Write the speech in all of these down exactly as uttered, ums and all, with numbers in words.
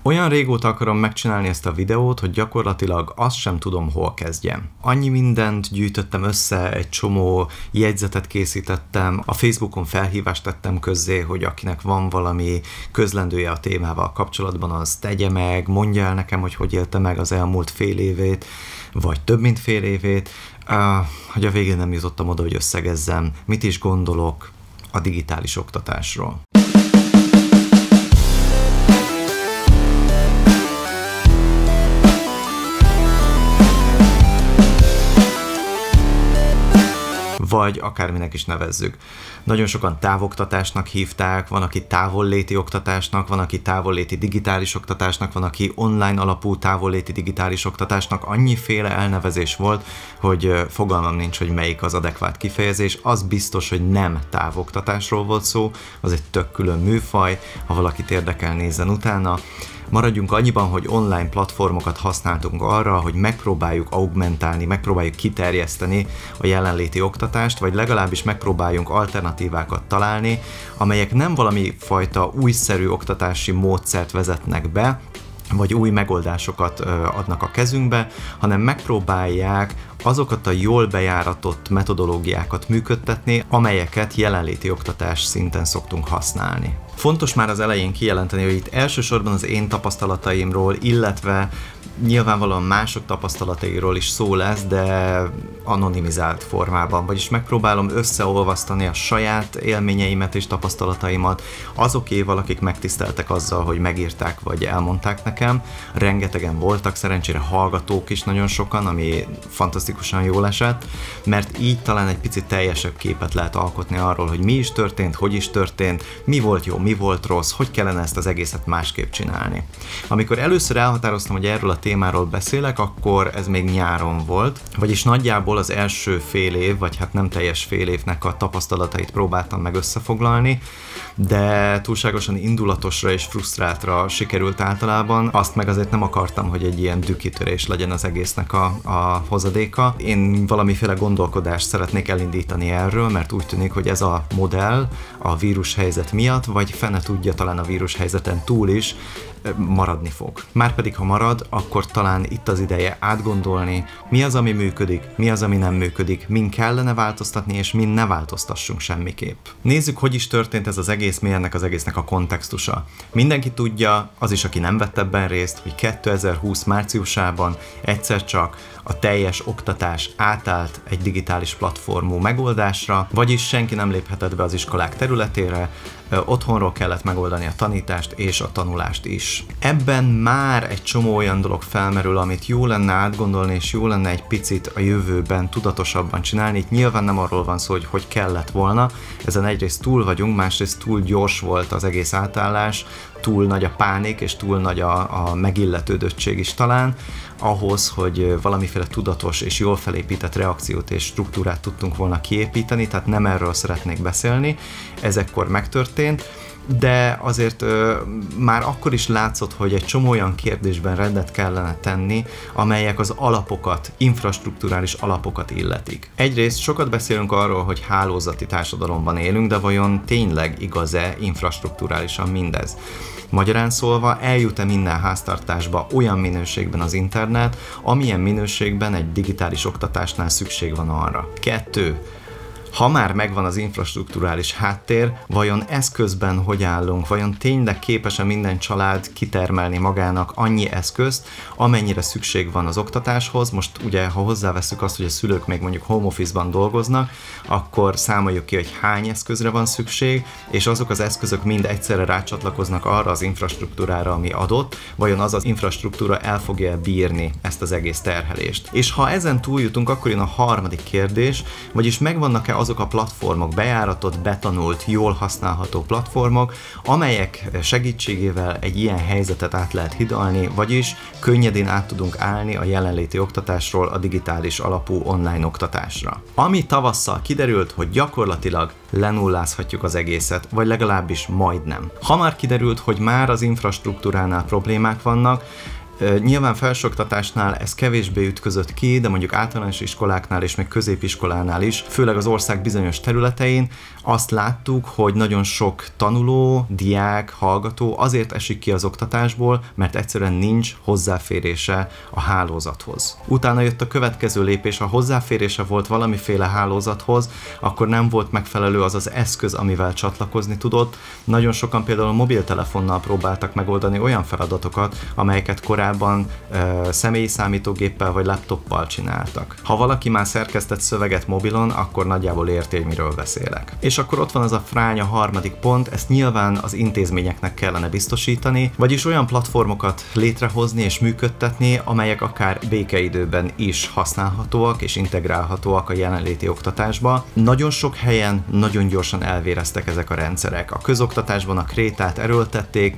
Olyan régóta akarom megcsinálni ezt a videót, hogy gyakorlatilag azt sem tudom, hol kezdjem. Annyi mindent gyűjtöttem össze, egy csomó jegyzetet készítettem, a Facebookon felhívást tettem közzé, hogy akinek van valami közlendője a témával kapcsolatban, az tegye meg, mondja el nekem, hogy hogy élte meg az elmúlt fél évét, vagy több mint fél évét, hogy a végén nem jutottam oda, hogy összegezzem, mit is gondolok a digitális oktatásról. Vagy akárminek is nevezzük. Nagyon sokan távoktatásnak hívták, van, aki távolléti oktatásnak, van, aki távolléti digitális oktatásnak, van, aki online alapú távolléti digitális oktatásnak. Annyiféle elnevezés volt, hogy fogalmam nincs, hogy melyik az adekvát kifejezés. Az biztos, hogy nem távoktatásról volt szó, az egy tök külön műfaj, ha valakit érdekel, nézzen utána. Maradjunk annyiban, hogy online platformokat használtunk arra, hogy megpróbáljuk augmentálni, megpróbáljuk kiterjeszteni a jelenléti oktatást, vagy legalábbis megpróbáljunk alternatívákat találni, amelyek nem valami fajta újszerű oktatási módszert vezetnek be, vagy új megoldásokat adnak a kezünkbe, hanem megpróbálják azokat a jól bejáratott metodológiákat működtetni, amelyeket jelenléti oktatás szinten szoktunk használni. Fontos már az elején kijelenteni, hogy itt elsősorban az én tapasztalataimról, illetve nyilvánvalóan mások tapasztalatairól is szó lesz, de anonimizált formában, vagyis megpróbálom összeolvasztani a saját élményeimet és tapasztalataimat azokéval, akik megtiszteltek azzal, hogy megírták vagy elmondták nekem. Rengetegen voltak, szerencsére hallgatók is nagyon sokan, ami fantasztikusan jól esett, mert így talán egy picit teljesebb képet lehet alkotni arról, hogy mi is történt, hogy is történt, mi volt jó, mi volt rossz, hogy kellene ezt az egészet másképp csinálni. Amikor először elhatároztam, hogy erről a témáról beszélek, akkor ez még nyáron volt, vagyis nagyjából az első fél év, vagy hát nem teljes fél évnek a tapasztalatait próbáltam meg összefoglalni, de túlságosan indulatosra és frusztráltra sikerült általában, azt meg azért nem akartam, hogy egy ilyen dükkitörés legyen az egésznek a, a hozadéka. Én valamiféle gondolkodást szeretnék elindítani erről, mert úgy tűnik, hogy ez a modell a vírushelyzet miatt, vagy fene tudja, talán a vírushelyzeten túl is maradni fog. Márpedig ha marad, akkor talán itt az ideje átgondolni, mi az, ami működik, mi az, ami nem működik, min kellene változtatni, és min ne változtassunk semmiképp. Nézzük, hogy is történt ez az egész, mi ennek az egésznek a kontextusa. Mindenki tudja, az is, aki nem vett ebben részt, hogy kétezer-húsz márciusában egyszer csak a teljes oktatás átállt egy digitális platformú megoldásra, vagyis senki nem léphetett be az iskolák területére, otthonról kellett megoldani a tanítást és a tanulást is. Ebben már egy csomó olyan dolog felmerül, amit jó lenne átgondolni, és jó lenne egy picit a jövőben tudatosabban csinálni. Itt nyilván nem arról van szó, hogy hogy kellett volna, ezen egyrészt túl vagyunk, másrészt túl gyors volt az egész átállás, túl nagy a pánik, és túl nagy a, a megilletődöttség is talán, ahhoz, hogy valamiféle tudatos és jól felépített reakciót és struktúrát tudtunk volna kiépíteni, tehát nem erről szeretnék beszélni, ez ekkor megtörtént, de azért ö, már akkor is látszott, hogy egy csomó olyan kérdésben rendet kellene tenni, amelyek az alapokat, infrastrukturális alapokat illetik. Egyrészt sokat beszélünk arról, hogy hálózati társadalomban élünk, de vajon tényleg igaz-e infrastrukturálisan mindez? Magyarán szólva, eljut-e minden háztartásba olyan minőségben az internet, amilyen minőségben egy digitális oktatásnál szükség van arra. Kettő. Ha már megvan az infrastrukturális háttér, vajon eszközben hogy állunk, vajon tényleg képes-e minden család kitermelni magának annyi eszközt, amennyire szükség van az oktatáshoz. Most ugye, ha hozzáveszünk azt, hogy a szülők még mondjuk home office-ban dolgoznak, akkor számoljuk ki, hogy hány eszközre van szükség, és azok az eszközök mind egyszerre rácsatlakoznak arra az infrastruktúrára, ami adott, vajon az az infrastruktúra el fogja bírni ezt az egész terhelést. És ha ezen túljutunk, akkor jön a harmadik kérdés, vagyis megvannak-e azok a platformok, bejáratott, betanult, jól használható platformok, amelyek segítségével egy ilyen helyzetet át lehet hidalni, vagyis könnyedén át tudunk állni a jelenléti oktatásról a digitális alapú online oktatásra. Ami tavasszal kiderült, hogy gyakorlatilag lenullázhatjuk az egészet, vagy legalábbis majdnem. Ha már kiderült, hogy már az infrastruktúránál problémák vannak, Nyilván felsőoktatásnál ez kevésbé ütközött ki, de mondjuk általános iskoláknál és még középiskolánál is, főleg az ország bizonyos területein azt láttuk, hogy nagyon sok tanuló, diák, hallgató azért esik ki az oktatásból, mert egyszerűen nincs hozzáférése a hálózathoz. Utána jött a következő lépés, ha hozzáférése volt valamiféle hálózathoz, akkor nem volt megfelelő az az eszköz, amivel csatlakozni tudott. Nagyon sokan például mobiltelefonnal próbáltak megoldani olyan feladatokat, amelyeket korábban e, személyi számítógéppel vagy laptoppal csináltak. Ha valaki már szerkesztett szöveget mobilon, akkor nagyjából érti, hogy miről beszélek. És akkor ott van az a fránya harmadik pont, ezt nyilván az intézményeknek kellene biztosítani, vagyis olyan platformokat létrehozni és működtetni, amelyek akár békeidőben is használhatóak és integrálhatóak a jelenléti oktatásba. Nagyon sok helyen nagyon gyorsan elvéreztek ezek a rendszerek. A közoktatásban a krétát erőltették,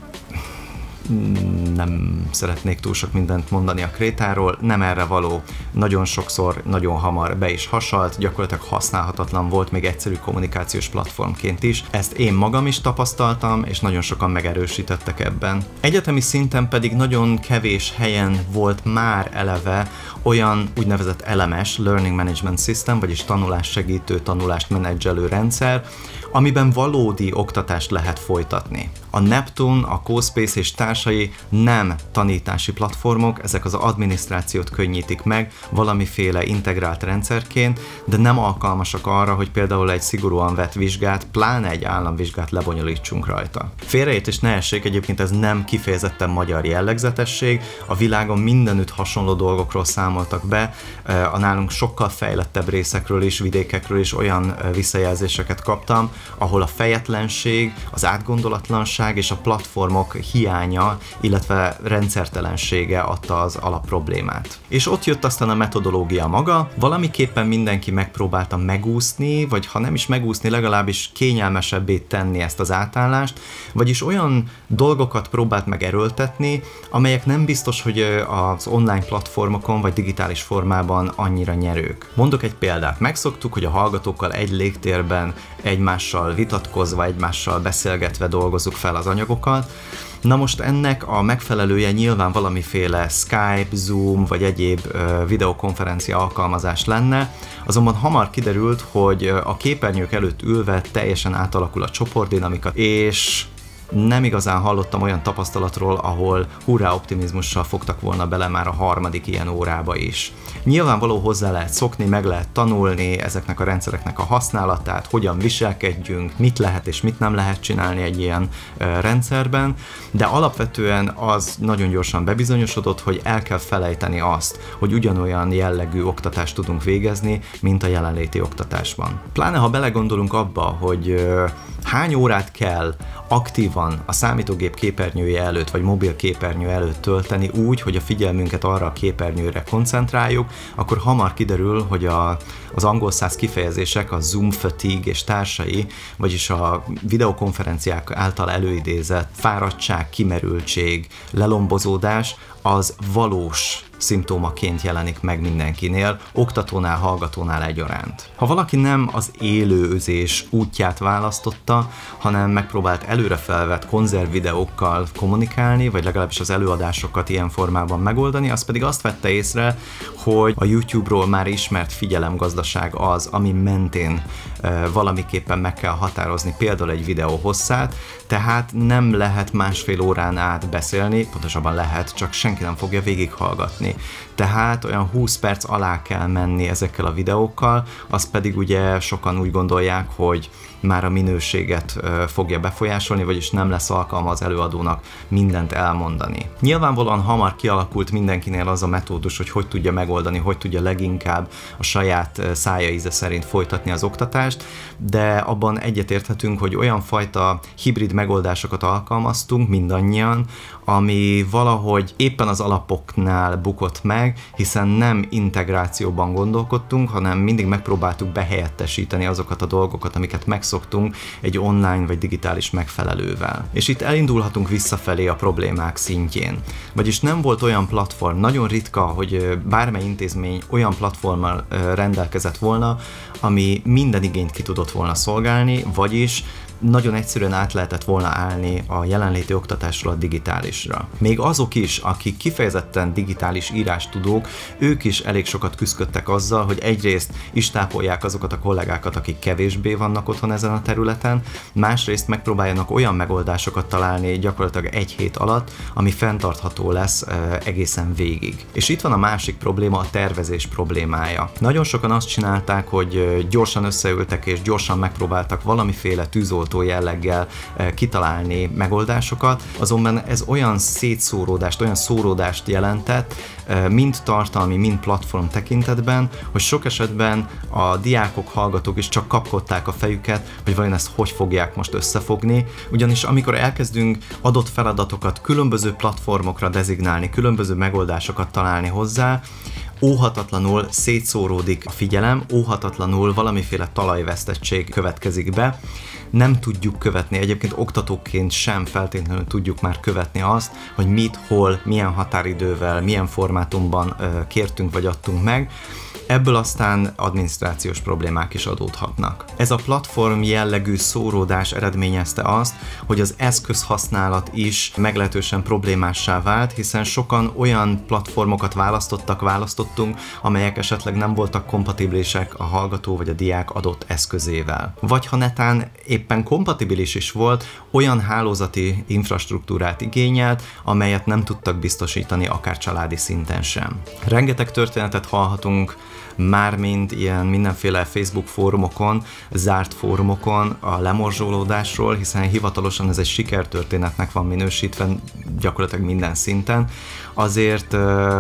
nem szeretnék túl sok mindent mondani a krétáról, nem erre való, nagyon sokszor, nagyon hamar be is hasalt, gyakorlatilag használhatatlan volt még egyszerű kommunikációs platformként is. Ezt én magam is tapasztaltam, és nagyon sokan megerősítettek ebben. Egyetemi szinten pedig nagyon kevés helyen volt már eleve olyan úgynevezett el em es, Learning Management System, vagyis tanulássegítő, tanulást menedzselő rendszer, amiben valódi oktatást lehet folytatni. A Neptune, a CoSpace és társai nem tanítási platformok, ezek az adminisztrációt könnyítik meg valamiféle integrált rendszerként, de nem alkalmasak arra, hogy például egy szigorúan vett vizsgát, pláne egy államvizsgát lebonyolítsunk rajta. Félreértés ne essék, egyébként ez nem kifejezetten magyar jellegzetesség, a világon mindenütt hasonló dolgokról számoltak be, a nálunk sokkal fejlettebb részekről is, vidékekről is olyan visszajelzéseket kaptam, ahol a fejetlenség, az átgondolatlanság és a platformok hiánya, illetve rendszertelensége adta az alapproblémát. És ott jött aztán a metodológia maga, valamiképpen mindenki megpróbálta megúszni, vagy ha nem is megúszni, legalábbis kényelmesebbé tenni ezt az átállást, vagyis olyan dolgokat próbált meg erőltetni, amelyek nem biztos, hogy az online platformokon vagy digitális formában annyira nyerők. Mondok egy példát. Megszoktuk, hogy a hallgatókkal egy légtérben egymással vitatkozva, egymással beszélgetve dolgozzuk fel az anyagokat. Na most ennek a megfelelője nyilván valamiféle Skype, Zoom vagy egyéb uh, videokonferencia alkalmazás lenne, azonban hamar kiderült, hogy a képernyők előtt ülve teljesen átalakul a csoportdinamika, és nem igazán hallottam olyan tapasztalatról, ahol hurrá optimizmussal fogtak volna bele már a harmadik ilyen órába is. Nyilvánvaló hozzá lehet szokni, meg lehet tanulni ezeknek a rendszereknek a használatát, hogyan viselkedjünk, mit lehet és mit nem lehet csinálni egy ilyen uh, rendszerben, de alapvetően az nagyon gyorsan bebizonyosodott, hogy el kell felejteni azt, hogy ugyanolyan jellegű oktatást tudunk végezni, mint a jelenléti oktatásban. Pláne ha belegondolunk abba, hogy uh, hány órát kell aktívan a számítógép képernyője előtt, vagy mobil képernyő előtt tölteni úgy, hogy a figyelmünket arra a képernyőre koncentráljuk, akkor hamar kiderül, hogy a, az angol száz kifejezések, a Zoom fatigue és társai, vagyis a videokonferenciák által előidézett fáradtság, kimerültség, lelombozódás, az valós szimptómaként jelenik meg mindenkinél, oktatónál, hallgatónál egyaránt. Ha valaki nem az élőzés útját választotta, hanem megpróbált előre felvett konzervvideókkal kommunikálni, vagy legalábbis az előadásokat ilyen formában megoldani, az pedig azt vette észre, hogy a YouTube-ról már ismert figyelemgazdaság az, ami mentén e, valamiképpen meg kell határozni például egy videó hosszát, tehát nem lehet másfél órán át beszélni, pontosabban lehet, csak senki nem fogja végighallgatni. Tehát olyan húsz perc alá kell menni ezekkel a videókkal, az pedig ugye sokan úgy gondolják, hogy már a minőséget fogja befolyásolni, vagyis nem lesz alkalma az előadónak mindent elmondani. Nyilvánvalóan hamar kialakult mindenkinél az a metódus, hogy hogy tudja megoldani, hogy tudja leginkább a saját szája íze szerint folytatni az oktatást, de abban egyetérthetünk, hogy olyan fajta hibrid megoldásokat alkalmaztunk mindannyian, ami valahogy éppen az alapoknál bukott meg, hiszen nem integrációban gondolkodtunk, hanem mindig megpróbáltuk behelyettesíteni azokat a dolgokat, amiket megszoktunk egy online vagy digitális megfelelővel. És itt elindulhatunk visszafelé a problémák szintjén. Vagyis nem volt olyan platform, nagyon ritka, hogy bármely intézmény olyan platformmal rendelkezett volna, ami minden igényt ki tudott volna szolgálni, vagyis nagyon egyszerűen át lehetett volna állni a jelenléti oktatásról a digitálisra. Még azok is, akik kifejezetten digitális írástudók, ők is elég sokat küzdöttek azzal, hogy egyrészt is tápolják azokat a kollégákat, akik kevésbé vannak otthon ezen a területen, másrészt megpróbáljanak olyan megoldásokat találni gyakorlatilag egy hét alatt, ami fenntartható lesz e, egészen végig. És itt van a másik probléma, a tervezés problémája. Nagyon sokan azt csinálták, hogy gyorsan összeültek és gyorsan megpróbáltak valamiféle tűzoltó jelleggel e, kitalálni megoldásokat, azonban ez olyan szétszóródást, olyan szóródást jelentett, e, mind tartalmi, mind platform tekintetben, hogy sok esetben a diákok, hallgatók is csak kapkodták a fejüket, hogy vajon ezt hogy fogják most összefogni, ugyanis amikor elkezdünk adott feladatokat különböző platformokra dezignálni, különböző megoldásokat találni hozzá, óhatatlanul szétszóródik a figyelem, óhatatlanul valamiféle talajvesztettség következik be. Nem tudjuk követni, egyébként oktatóként sem feltétlenül tudjuk már követni azt, hogy mit, hol, milyen határidővel, milyen formátumban ö, kértünk vagy adtunk meg. Ebből aztán adminisztrációs problémák is adódhatnak. Ez a platform jellegű szóródás eredményezte azt, hogy az eszközhasználat is meglehetősen problémássá vált, hiszen sokan olyan platformokat választottak, választottunk, amelyek esetleg nem voltak kompatibilisek a hallgató vagy a diák adott eszközével. Vagy ha netán éppen kompatibilis is volt, olyan hálózati infrastruktúrát igényelt, amelyet nem tudtak biztosítani akár családi szinten sem. Rengeteg történetet hallhatunk mármint ilyen mindenféle Facebook fórumokon, zárt fórumokon a lemorzsolódásról, hiszen hivatalosan ez egy sikertörténetnek van minősítve gyakorlatilag minden szinten, azért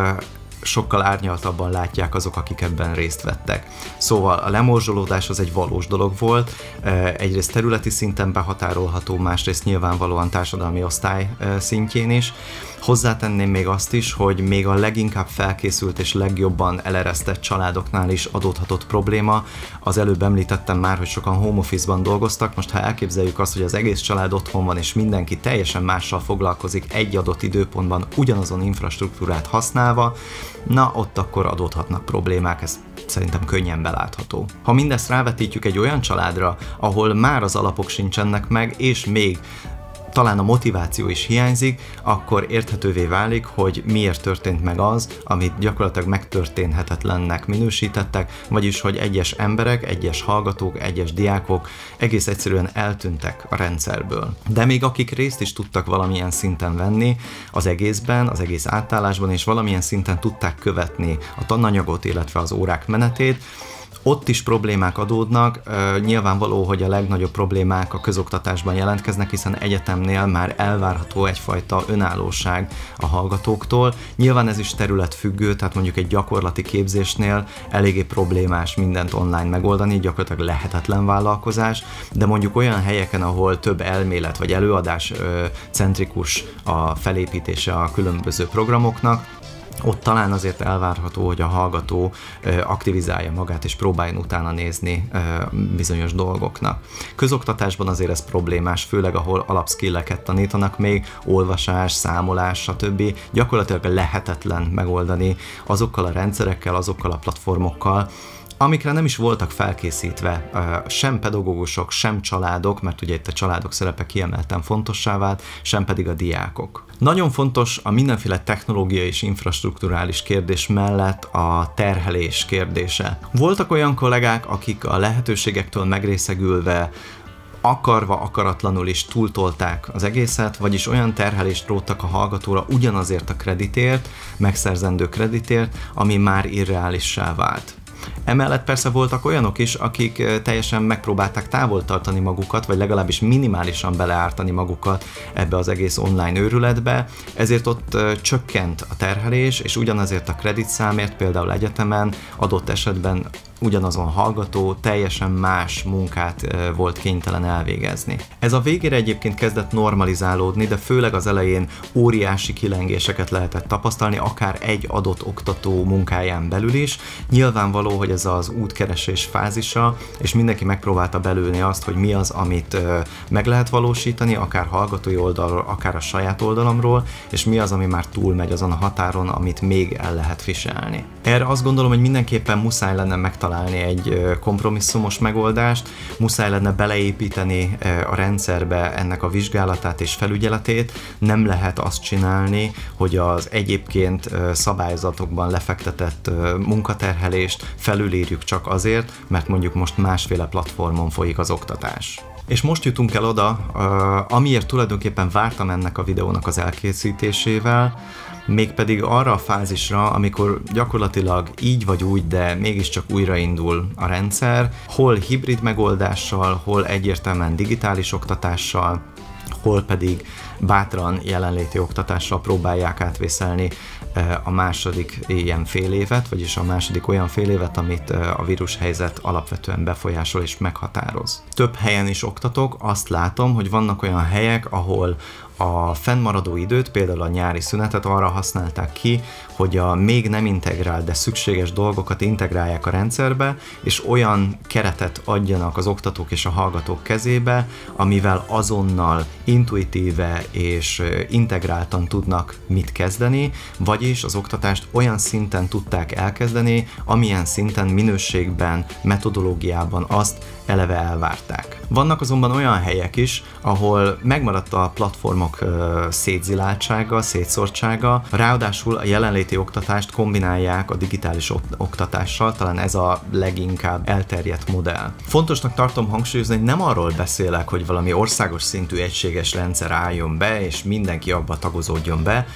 sokkal árnyaltabban látják azok, akik ebben részt vettek. Szóval a lemorzsolódás az egy valós dolog volt, egyrészt területi szinten behatárolható, másrészt nyilvánvalóan társadalmi osztály szintjén is. Hozzátenném még azt is, hogy még a leginkább felkészült és legjobban eleresztett családoknál is adódhatott probléma. Az előbb említettem már, hogy sokan home office-ban dolgoztak, most ha elképzeljük azt, hogy az egész család otthon van és mindenki teljesen mással foglalkozik egy adott időpontban ugyanazon infrastruktúrát használva, na ott akkor adódhatnak problémák, ez szerintem könnyen belátható. Ha mindezt rávetítjük egy olyan családra, ahol már az alapok sincsenek meg, és még talán a motiváció is hiányzik, akkor érthetővé válik, hogy miért történt meg az, amit gyakorlatilag megtörténhetetlennek minősítettek, vagyis hogy egyes emberek, egyes hallgatók, egyes diákok egész egyszerűen eltűntek a rendszerből. De még akik részt is tudtak valamilyen szinten venni az egészben, az egész átállásban, és valamilyen szinten tudták követni a tananyagot, illetve az órák menetét, ott is problémák adódnak, nyilvánvaló, hogy a legnagyobb problémák a közoktatásban jelentkeznek, hiszen egyetemnél már elvárható egyfajta önállóság a hallgatóktól. Nyilván ez is területfüggő, tehát mondjuk egy gyakorlati képzésnél eléggé problémás mindent online megoldani, gyakorlatilag lehetetlen vállalkozás, de mondjuk olyan helyeken, ahol több elmélet vagy előadás centrikus a felépítése a különböző programoknak, ott talán azért elvárható, hogy a hallgató aktivizálja magát és próbáljon utána nézni bizonyos dolgoknak. Közoktatásban azért ez problémás, főleg ahol alapskilleket tanítanak még, olvasás, számolás, stb. Gyakorlatilag lehetetlen megoldani azokkal a rendszerekkel, azokkal a platformokkal, amikre nem is voltak felkészítve sem pedagógusok, sem családok, mert ugye itt a családok szerepe kiemelten fontossá vált, sem pedig a diákok. Nagyon fontos a mindenféle technológiai és infrastrukturális kérdés mellett a terhelés kérdése. Voltak olyan kollégák, akik a lehetőségektől megrészegülve akarva, akaratlanul is túltolták az egészet, vagyis olyan terhelést róttak a hallgatóra ugyanazért a kreditért, megszerzendő kreditért, ami már irreálissá vált. Emellett persze voltak olyanok is, akik teljesen megpróbálták távol tartani magukat, vagy legalábbis minimálisan beleártani magukat ebbe az egész online őrületbe, ezért ott csökkent a terhelés, és ugyanazért a kreditszámért például egyetemen adott esetben ugyanazon hallgató teljesen más munkát volt kénytelen elvégezni. Ez a végére egyébként kezdett normalizálódni, de főleg az elején óriási kilengéseket lehetett tapasztalni, akár egy adott oktató munkáján belül is. Nyilvánvaló, hogy ez az útkeresés fázisa, és mindenki megpróbálta belőni azt, hogy mi az, amit meg lehet valósítani, akár hallgatói oldalról, akár a saját oldalamról, és mi az, ami már túlmegy azon a határon, amit még el lehet viselni. Erre azt gondolom, hogy mindenképpen muszáj lenne megtalálni egy kompromisszumos megoldást, muszáj lenne beleépíteni a rendszerbe ennek a vizsgálatát és felügyeletét, nem lehet azt csinálni, hogy az egyébként szabályzatokban lefektetett munkaterhelést felülírjuk csak azért, mert mondjuk most másféle platformon folyik az oktatás. És most jutunk el oda, amiért tulajdonképpen vártam ennek a videónak az elkészítésével, mégpedig arra a fázisra, amikor gyakorlatilag így vagy úgy, de mégiscsak újraindul a rendszer, hol hibrid megoldással, hol egyértelműen digitális oktatással, hol pedig bátran jelenléti oktatással próbálják átvészelni a második ilyen fél évet, vagyis a második olyan fél évet, amit a vírushelyzet alapvetően befolyásol és meghatároz. Több helyen is oktatok, azt látom, hogy vannak olyan helyek, ahol a fennmaradó időt, például a nyári szünetet arra használták ki, hogy a még nem integrált, de szükséges dolgokat integrálják a rendszerbe, és olyan keretet adjanak az oktatók és a hallgatók kezébe, amivel azonnal intuitíve és integráltan tudnak mit kezdeni, vagyis az oktatást olyan szinten tudták elkezdeni, amilyen szinten minőségben, metodológiában azt eleve elvárták. Vannak azonban olyan helyek is, ahol megmaradt a platformok szétziláltsága, szétszórtsága, ráadásul a jelenléti oktatást kombinálják a digitális oktatással, talán ez a leginkább elterjedt modell. Fontosnak tartom hangsúlyozni, hogy nem arról beszélek, hogy valami országos szintű egységes rendszer álljon be, és mindenki abba tagozódjon be.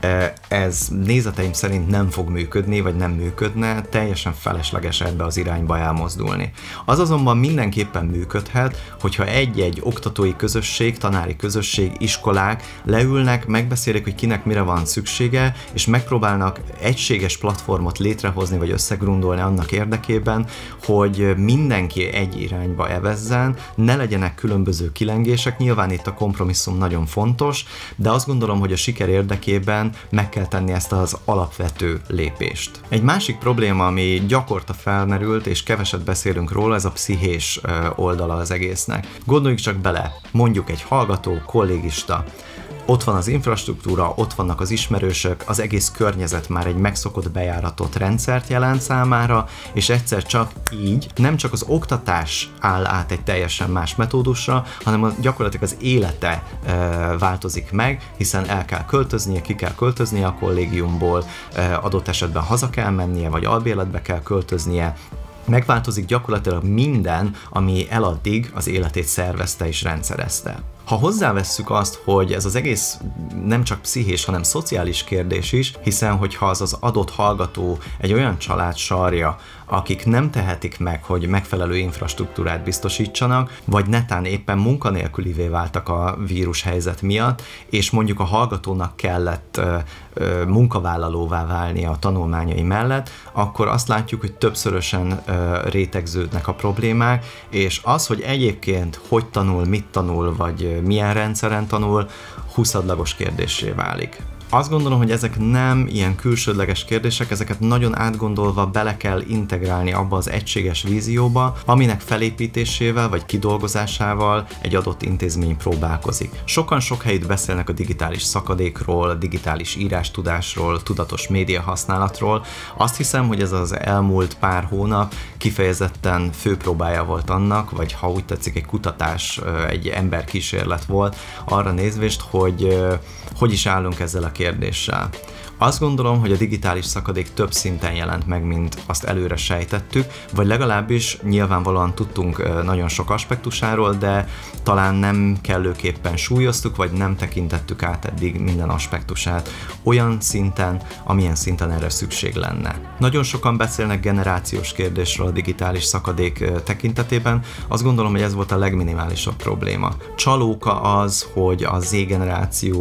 Ez nézeteim szerint nem fog működni, vagy nem működne, teljesen felesleges ebbe az irányba elmozdulni. Az azonban mindenképpen működhet, hogyha egy-egy oktatói közösség, tanári közösség, iskolák leülnek, megbeszélik, hogy kinek mire van szüksége, és megpróbálnak egységes platformot létrehozni, vagy összegrundolni annak érdekében, hogy mindenki egy irányba evezzen, ne legyenek különböző kilengések. Nyilván itt a kompromisszum nagyon fontos, de azt gondolom, hogy a siker érdekében meg kell tenni ezt az alapvető lépést. Egy másik probléma, ami gyakorta felmerült, és keveset beszélünk róla, ez a pszichés oldala az egésznek. Gondoljuk csak bele, mondjuk egy hallgató, kollégista, ott van az infrastruktúra, ott vannak az ismerősök, az egész környezet már egy megszokott bejáratott rendszert jelent számára, és egyszer csak így nem csak az oktatás áll át egy teljesen más metódusra, hanem gyakorlatilag az élete e, változik meg, hiszen el kell költöznie, ki kell költöznie a kollégiumból, e, adott esetben haza kell mennie, vagy albérletbe kell költöznie. Megváltozik gyakorlatilag minden, ami eladdig az életét szervezte és rendszerezte. Ha hozzávesszük azt, hogy ez az egész nem csak pszichés, hanem szociális kérdés is, hiszen hogyha az az adott hallgató egy olyan család sarja, akik nem tehetik meg, hogy megfelelő infrastruktúrát biztosítsanak, vagy netán éppen munkanélkülivé váltak a vírushelyzet miatt, és mondjuk a hallgatónak kellett ö, ö, munkavállalóvá válni a tanulmányai mellett, akkor azt látjuk, hogy többszörösen ö, rétegződnek a problémák, és az, hogy egyébként hogy tanul, mit tanul, vagy milyen rendszeren tanul, húszadlagos kérdéssé válik. Azt gondolom, hogy ezek nem ilyen külsődleges kérdések, ezeket nagyon átgondolva bele kell integrálni abba az egységes vízióba, aminek felépítésével vagy kidolgozásával egy adott intézmény próbálkozik. Sokan sok helyütt beszélnek a digitális szakadékról, a digitális írástudásról, tudatos média használatról. Azt hiszem, hogy ez az elmúlt pár hónap kifejezetten főpróbája volt annak, vagy ha úgy tetszik, egy kutatás, egy emberkísérlet volt arra nézvést, hogy hogy is állunk ezzel a kérdéssel. Azt gondolom, hogy a digitális szakadék több szinten jelent meg, mint azt előre sejtettük, vagy legalábbis nyilvánvalóan tudtunk nagyon sok aspektusáról, de talán nem kellőképpen súlyoztuk, vagy nem tekintettük át eddig minden aspektusát olyan szinten, amilyen szinten erre szükség lenne. Nagyon sokan beszélnek generációs kérdésről a digitális szakadék tekintetében, azt gondolom, hogy ez volt a legminimálisabb probléma. Csalóka az, hogy a Z generáció, az alfa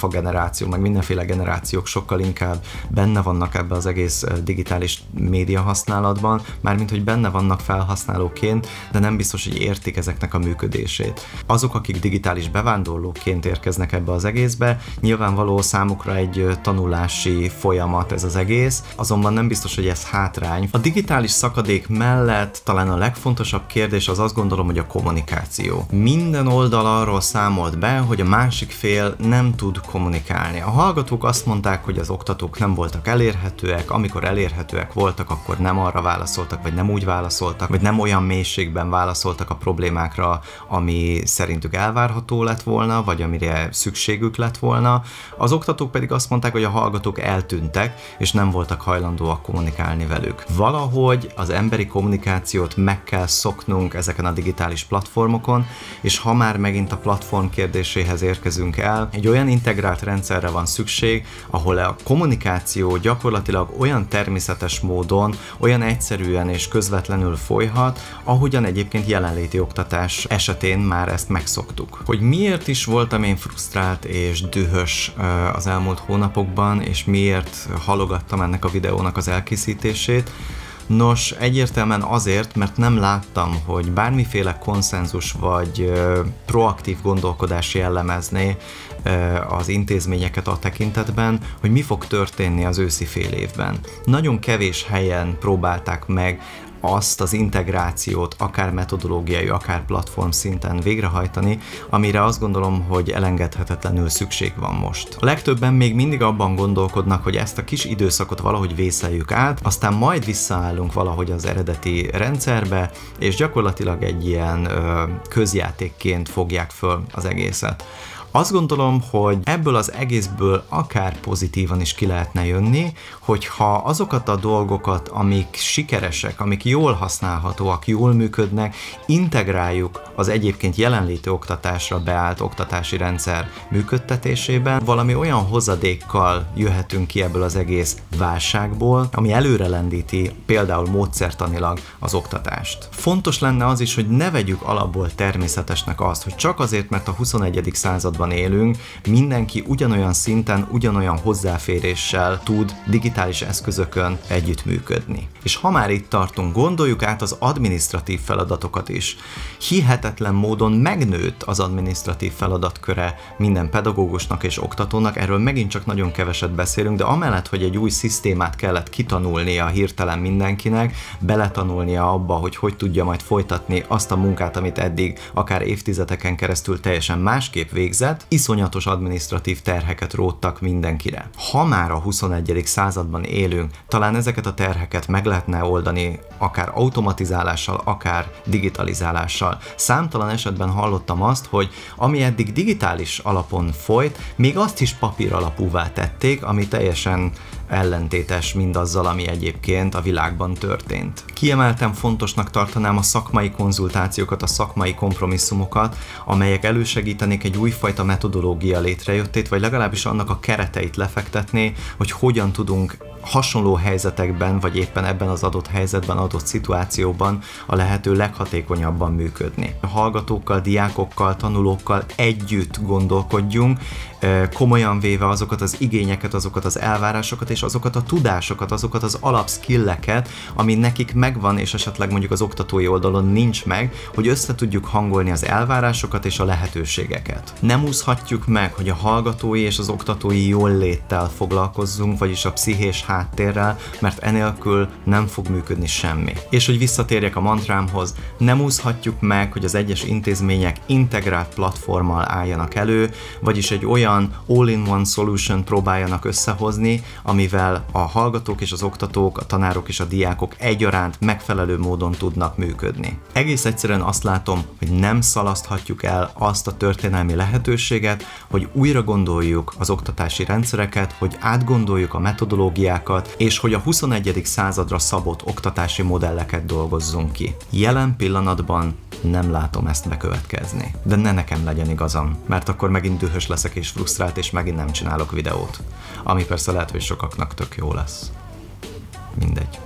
alfa generáció, meg mindenféle generációk sokkal inkább benne vannak ebbe az egész digitális média használatban, mármint hogy benne vannak felhasználóként, de nem biztos, hogy értik ezeknek a működését. Azok, akik digitális bevándorlóként érkeznek ebbe az egészbe, nyilvánvaló számukra egy tanulási folyamat ez az egész, azonban nem biztos, hogy ez hátrány. A digitális szakadék mellett talán a legfontosabb kérdés az azt gondolom, hogy a kommunikáció. Minden oldal arról számolt be, hogy a másik fél nem tud kommunikálni. A hallgatók azt mondták, hogy az oktatók nem voltak elérhetőek, amikor elérhetőek voltak, akkor nem arra válaszoltak, vagy nem úgy válaszoltak, vagy nem olyan mélységben válaszoltak a problémákra, ami szerintük elvárható lett volna, vagy amire szükségük lett volna. Az oktatók pedig azt mondták, hogy a hallgatók eltűntek, és nem voltak hajlandóak kommunikálni velük. Valahogy az emberi kommunikációt meg kell szoknunk ezeken a digitális platformokon, és ha már megint a platform kérdéséhez érkezünk el, egy olyan integrált rendszerre van szükség, ahol a kommunikáció gyakorlatilag olyan természetes módon, olyan egyszerűen és közvetlenül folyhat, ahogyan egyébként jelenléti oktatás esetén már ezt megszoktuk. Hogy miért is voltam én frusztrált és dühös az elmúlt hónapokban, és miért halogattam ennek a videónak az elkészítését? Nos, egyértelműen azért, mert nem láttam, hogy bármiféle konszenzus vagy ö, proaktív gondolkodás jellemezné ö, az intézményeket a tekintetben, hogy mi fog történni az őszi fél évben. Nagyon kevés helyen próbálták meg azt az integrációt, akár metodológiai, akár platform szinten végrehajtani, amire azt gondolom, hogy elengedhetetlenül szükség van most. A legtöbben még mindig abban gondolkodnak, hogy ezt a kis időszakot valahogy vészeljük át, aztán majd visszaállunk valahogy az eredeti rendszerbe, és gyakorlatilag egy ilyen ö, közjátékként fogják föl az egészet. Azt gondolom, hogy ebből az egészből akár pozitívan is ki lehetne jönni, hogyha azokat a dolgokat, amik sikeresek, amik jól használhatóak, jól működnek, integráljuk az egyébként jelenléti oktatásra beállt oktatási rendszer működtetésében, valami olyan hozadékkal jöhetünk ki ebből az egész válságból, ami előre lendíti például módszertanilag az oktatást. Fontos lenne az is, hogy ne vegyük alapból természetesnek azt, hogy csak azért, mert a huszonegyedik században élünk, mindenki ugyanolyan szinten, ugyanolyan hozzáféréssel tud digitális eszközökön együttműködni. És ha már itt tartunk, gondoljuk át az adminisztratív feladatokat is. Hihetetlen módon megnőtt az adminisztratív feladatköre minden pedagógusnak és oktatónak, erről megint csak nagyon keveset beszélünk, de amellett, hogy egy új szisztémát kellett kitanulnia hirtelen mindenkinek, beletanulnia abba, hogy hogy tudja majd folytatni azt a munkát, amit eddig akár évtizedeken keresztül teljesen másképp végzett, iszonyatos adminisztratív terheket róttak mindenkire. Ha már a huszonegyedik században élünk, talán ezeket a terheket meg lehetne oldani akár automatizálással, akár digitalizálással. Számtalan esetben hallottam azt, hogy ami eddig digitális alapon folyt, még azt is papír alapúvá tették, ami teljesen ellentétes mindazzal, ami egyébként a világban történt. Kiemelten fontosnak tartanám a szakmai konzultációkat, a szakmai kompromisszumokat, amelyek elősegítenék egy újfajta metodológia létrejöttét, vagy legalábbis annak a kereteit lefektetné, hogy hogyan tudunk hasonló helyzetekben, vagy éppen ebben az adott helyzetben, adott szituációban a lehető leghatékonyabban működni. A hallgatókkal, diákokkal, tanulókkal együtt gondolkodjunk, komolyan véve azokat az igényeket, azokat az elvárásokat és azokat a tudásokat, azokat az alapskilleket, ami nekik megvan, és esetleg mondjuk az oktatói oldalon nincs meg, hogy össze tudjuk hangolni az elvárásokat és a lehetőségeket. Nem úszhatjuk meg, hogy a hallgatói és az oktatói jólléttel foglalkozzunk, vagyis a pszichés háttérrel, mert enélkül nem fog működni semmi. És hogy visszatérjek a mantrámhoz, nem úszhatjuk meg, hogy az egyes intézmények integrált platformmal álljanak elő, vagyis egy olyan all-in-one solution próbáljanak összehozni, amivel a hallgatók és az oktatók, a tanárok és a diákok egyaránt megfelelő módon tudnak működni. Egész egyszerűen azt látom, hogy nem szalaszthatjuk el azt a történelmi lehetőséget, hogy újra gondoljuk az oktatási rendszereket, hogy átgondoljuk a metodológiákat, és hogy a huszonegyedik századra szabott oktatási modelleket dolgozzunk ki. Jelen pillanatban nem látom ezt bekövetkezni. De ne nekem legyen igazam, mert akkor megint dühös leszek és frusztrált, és megint nem csinálok videót. Ami persze lehet, hogy sokaknak tök jó lesz. Mindegy.